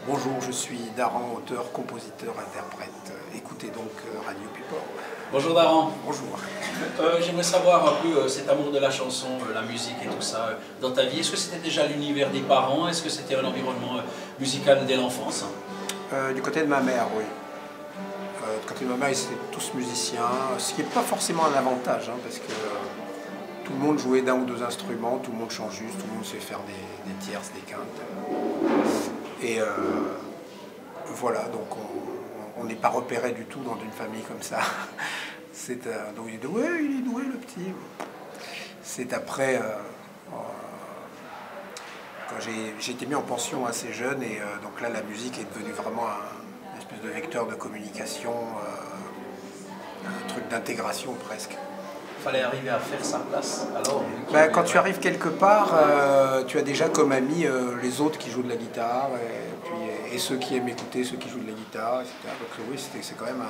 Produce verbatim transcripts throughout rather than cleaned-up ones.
Bonjour, je suis Daran, auteur, compositeur, interprète. Écoutez donc Radio People. Bonjour Daran. Bonjour. Euh, J'aimerais savoir un peu euh, cet amour de la chanson, euh, la musique et tout ça euh, dans ta vie. Est-ce que c'était déjà l'univers des parents? Est-ce que c'était un environnement euh, musical dès l'enfance? euh, Du côté de ma mère, oui. Euh, du côté de ma mère, ils étaient tous musiciens, ce qui n'est pas forcément un avantage, hein, parce que euh, tout le monde jouait d'un ou deux instruments, tout le monde chante juste, tout le monde sait faire des, des tierces, des quintes. Et euh, voilà, donc on n'est pas repéré du tout dans une famille comme ça. C'est, euh, donc il dit, ouais, il est doué le petit. C'est après, euh, euh, quand j'ai été mis en pension assez jeune, et euh, donc là la musique est devenue vraiment un, une espèce de vecteur de communication, euh, un truc d'intégration presque. Il fallait arriver à faire sa place alors Ben, quand tu arrives quelque part, euh, tu as déjà comme amis euh, les autres qui jouent de la guitare, et, puis, et ceux qui aiment écouter, ceux qui jouent de la guitare, et cetera. Donc oui, c'est quand même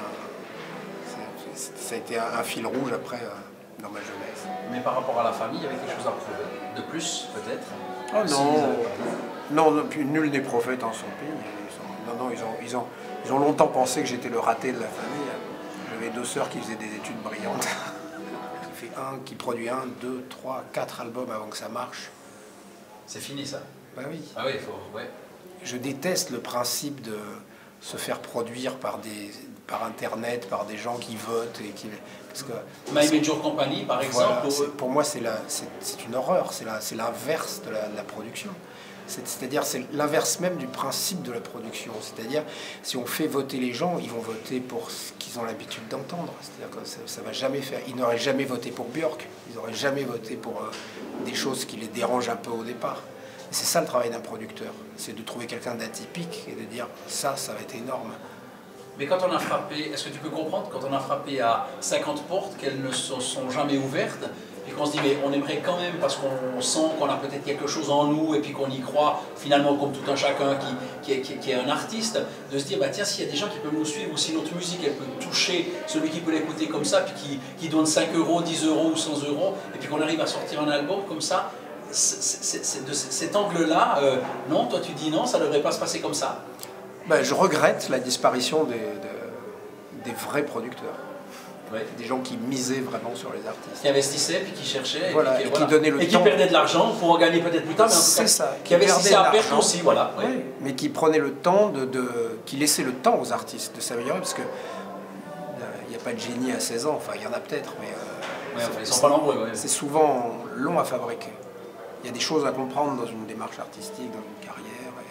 un, ça a été un, un fil rouge après euh, dans ma jeunesse. Mais par rapport à la famille, il y avait quelque chose à prouver. De plus, peut-être? Oh non, non, non, puis nul n'est prophète en son pays. Ils sont, non, non, ils ont, ils, ont, ils ont longtemps pensé que j'étais le raté de la famille. J'avais deux sœurs qui faisaient des études brillantes. Fait un, qui produit un, deux, trois, quatre albums avant que ça marche. C'est fini ça? Bah oui. Ah oui, il faut, ouais. Je déteste le principe de se faire produire par, des, par Internet, par des gens qui votent. Et qui, parce que, My Major Company, par exemple. Voilà, pour... Pour moi, c'est une horreur, c'est l'inverse de, de la production. C'est-à-dire, c'est l'inverse même du principe de la production. C'est-à-dire, si on fait voter les gens, ils vont voter pour ce qu'ils ont l'habitude d'entendre. C'est-à-dire que ça, ça va jamais faire. Ils n'auraient jamais voté pour Björk. Ils n'auraient jamais voté pour euh, des choses qui les dérangent un peu au départ. C'est ça le travail d'un producteur. C'est de trouver quelqu'un d'atypique et de dire ça, ça va être énorme. Mais quand on a frappé, est-ce que tu peux comprendre, quand on a frappé à cinquante portes, qu'elles ne se sont jamais ouvertes, et qu'on se dit, mais on aimerait quand même, parce qu'on sent qu'on a peut-être quelque chose en nous, et puis qu'on y croit, finalement, comme tout un chacun qui, qui, est, qui, qui est un artiste, de se dire, bah tiens, s'il y a des gens qui peuvent nous suivre, ou si notre musique, elle peut toucher celui qui peut l'écouter comme ça, puis qui, qui donne cinq euros, dix euros ou cent euros, et puis qu'on arrive à sortir un album comme ça, c'est de cet angle-là, euh, non, toi tu dis non, ça ne devrait pas se passer comme ça. Ben, je regrette la disparition des, de, des vrais producteurs. Oui. Des gens qui misaient vraiment sur les artistes. Qui investissaient, puis qui cherchaient, voilà, et, puis, et, voilà. qui, donnaient le et temps. qui perdaient de l'argent pour en gagner peut-être plus tard, mais en tout cas, ça, qui investissaient à perte aussi. Voilà. Oui. Oui, mais qui prenaient le temps, de, de, qui laissaient le temps aux artistes de s'améliorer, parce que il n'y a pas de génie à seize ans, enfin il y en a peut-être, mais euh, ouais, enfin, ils sont pas nombreux. Ouais. C'est souvent long à fabriquer. Il y a des choses à comprendre dans une démarche artistique, dans une carrière.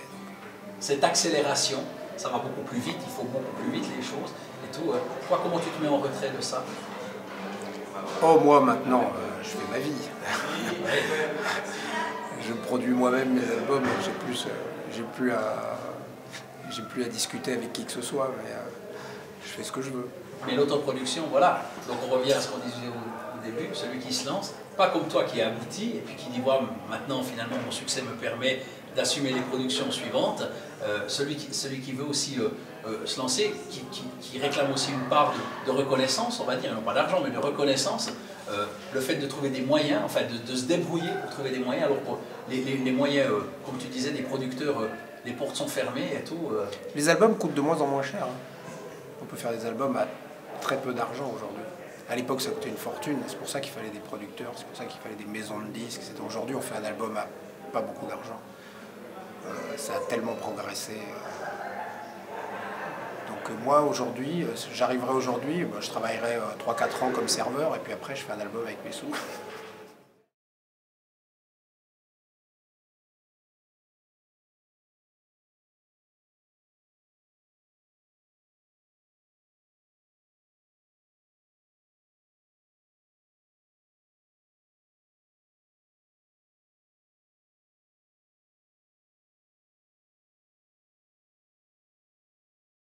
Cette accélération, ça va beaucoup plus vite, il faut beaucoup plus vite les choses et tout. Toi, comment tu te mets en retrait de ça? Oh, moi maintenant, euh, je fais ma vie. Je produis moi-même mes albums, j'ai plus, euh, j'ai plus à, j'ai plus à discuter avec qui que ce soit, mais euh, je fais ce que je veux. Mais l'autoproduction, voilà. Donc on revient à ce qu'on disait au, au début, celui qui se lance, pas comme toi qui est abouti et puis qui dit voilà, maintenant finalement mon succès me permet d'assumer les productions suivantes. Euh, celui, qui, celui qui veut aussi euh, euh, se lancer, qui, qui, qui réclame aussi une part de, de reconnaissance, on va dire, non pas d'argent, mais de reconnaissance, euh, le fait de trouver des moyens, enfin de, de se débrouiller pour trouver des moyens, alors pour les, les, les moyens, euh, comme tu disais, des producteurs, euh, les portes sont fermées et tout. Euh. Les albums coûtent de moins en moins cher. Hein. On peut faire des albums à très peu d'argent aujourd'hui. À l'époque, ça coûtait une fortune, c'est pour ça qu'il fallait des producteurs, c'est pour ça qu'il fallait des maisons de disques. Aujourd'hui, on fait un album à pas beaucoup d'argent. Euh, ça a tellement progressé. Donc euh, moi, aujourd'hui, euh, j'arriverai aujourd'hui, bah, je travaillerai euh, trois quatre ans comme serveur, et puis après, je fais un album avec mes sous.